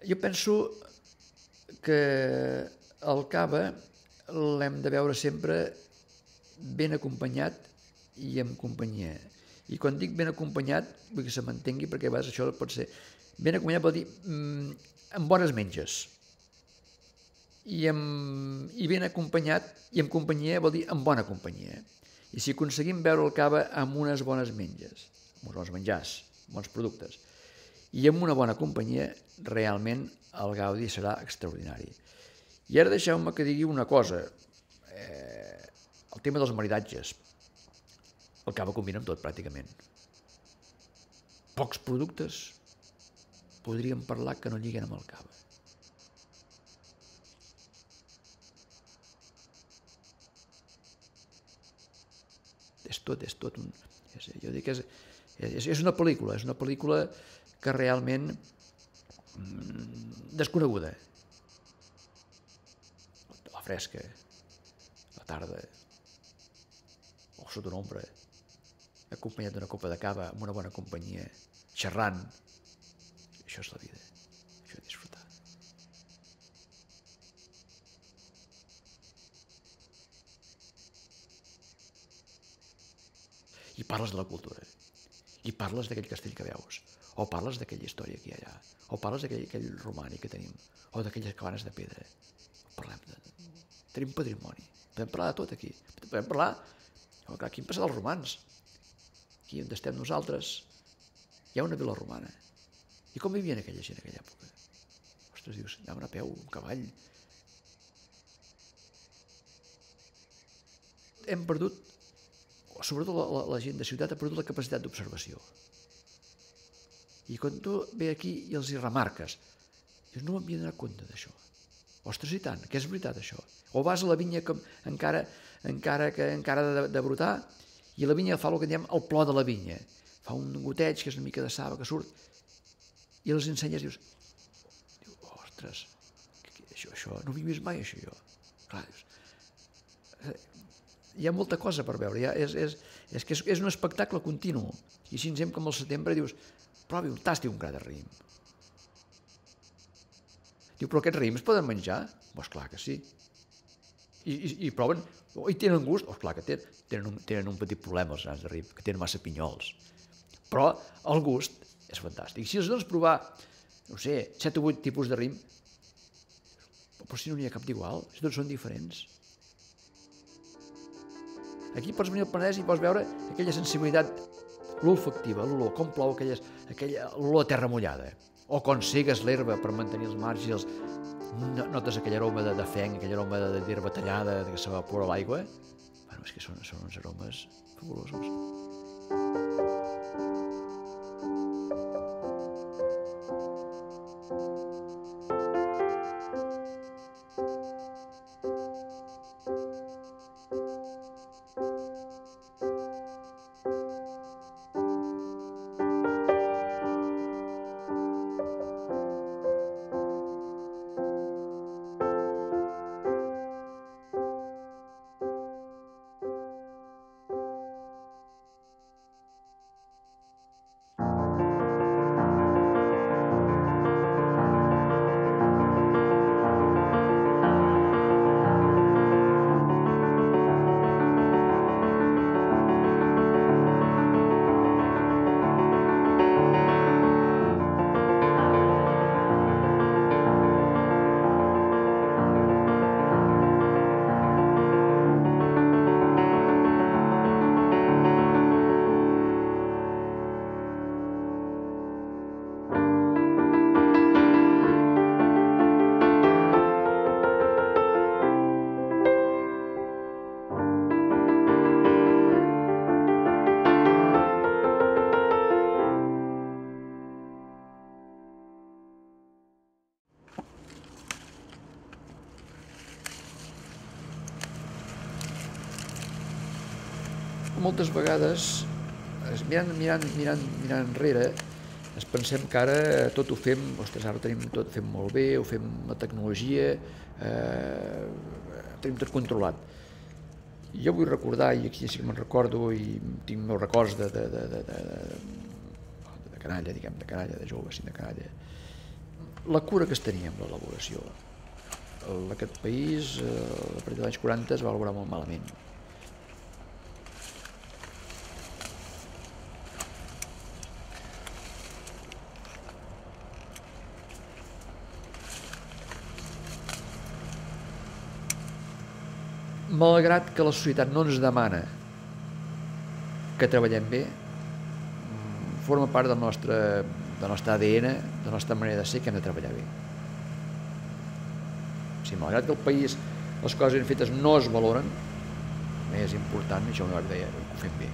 Jo penso que el cava l'hem de veure sempre ben acompanyat i amb companyia. I quan dic ben acompanyat, vull que se m'entengui, perquè a vegades això pot ser... Ben acompanyat vol dir amb bones menges. I ben acompanyat i amb companyia vol dir amb bona companyia. I si aconseguim veure el cava amb unes bones menges, amb uns bons menjars, bons productes, i amb una bona companyia, realment el gaudi serà extraordinari. I ara deixeu-me que digui una cosa, el tema dels maridatges. El cava combina amb tot, pràcticament. Pocs productes podríem parlar que no lliguen amb el cava. És tot un... Jo dic que és una pel·lícula que realment desconeguda. La fresca, la tarda, o sota una ombra, acompanyat d'una copa de cava, amb una bona companyia, xerrant. Això és la vida, això és disfrutar. I parles de la cultura, i parles d'aquell castell que veus, o parles d'aquella història que hi ha allà, o parles d'aquell romànic que tenim, o d'aquelles cabanes de pedra. Tenim patrimoni, podem parlar de tot aquí, podem parlar, aquí hem passat els romans, aquí on estem nosaltres hi ha una vila romana. I com vivien aquella gent en aquella època? Ostres, dius, anaven a peu, un cavall. Hem perdut, sobretot la gent de ciutat ha perdut la capacitat d'observació. I quan tu ve aquí i els hi remarques, dius, no m'havia donat compte d'això. Ostres, i tant, que és veritat això. O vas a la vinya encara de brotar, i la vinya fa el que diem el plor de la vinya. Fa un goteig, que és una mica de saba que surt, i els ensenyes, dius, ostres, això, no ho he vist mai, això, jo. Clar, dius, hi ha molta cosa per veure, és que és un espectacle continu, i si ens hem com al setembre, dius, provi un tasti un gra de raïm. Diu, però aquests raïms poden menjar? Doncs clar que sí. I proven, i tenen gust? Doncs clar que tenen un petit problema els grans de raïm, que tenen massa pinyols. Però el gust és fantàstic. Si els dones provar, no sé, 7 o 8 tipus de raïm, però si no n'hi ha cap d'igual, si tots són diferents. Aquí pots venir al Penedès i pots veure aquella sensibilitat, l'olfactiva, l'olor, com plou aquella olor a terra mullada, o quan segues l'herba per mantenir els marges, notes aquell aroma de fenc, aquell aroma d'herba tallada, que s'evapora l'aigua. Bueno, és que són uns aromes fabulosos. Moltes vegades, mirant enrere, ens pensem que ara tot ho fem, ostres, ara tot fem molt bé, ho fem la tecnologia, tenim tot controlat. Jo vull recordar, i aquí sí que me'n recordo, i tinc meus records de canalla, diguem, de canalla, de jove, sí, de canalla. la cura que es tenia amb l'elaboració. Aquest país, a partir dels anys 40, es va elaborar molt malament. Malgrat que la societat no ens demana que treballem bé, forma part del nostre ADN, de la nostra manera de ser, que hem de treballar bé. Si malgrat que el país les coses ben fetes no es valoren, és important, això que deia, que ho fem bé.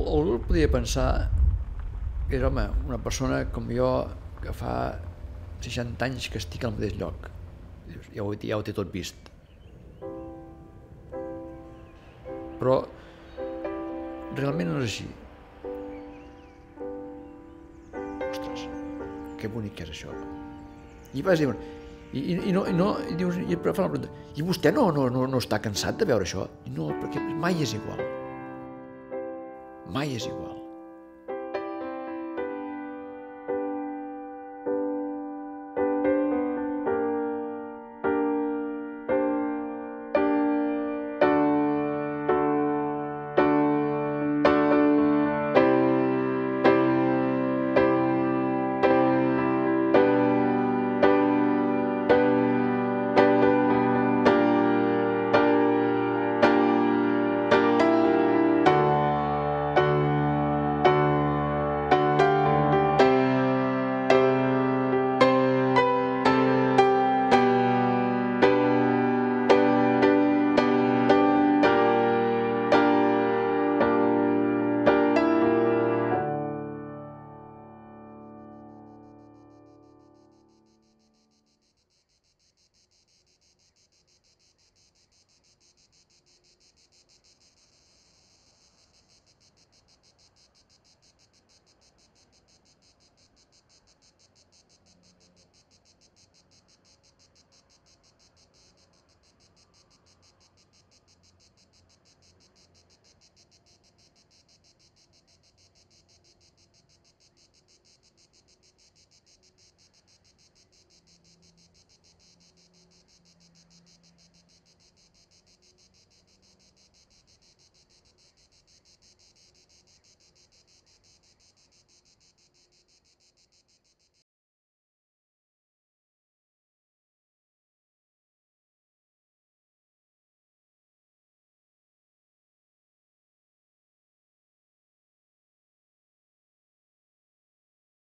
algú podria pensar que és, home, una persona com jo que fa 60 anys que estic al mateix lloc. Ja ho té tot vist. Però realment no és així. Ostres, que bonic que és això. I vas dir, i dius, i fa la pregunta, i vostè no està cansat de veure això? I no, perquè mai és igual. Mai és igual.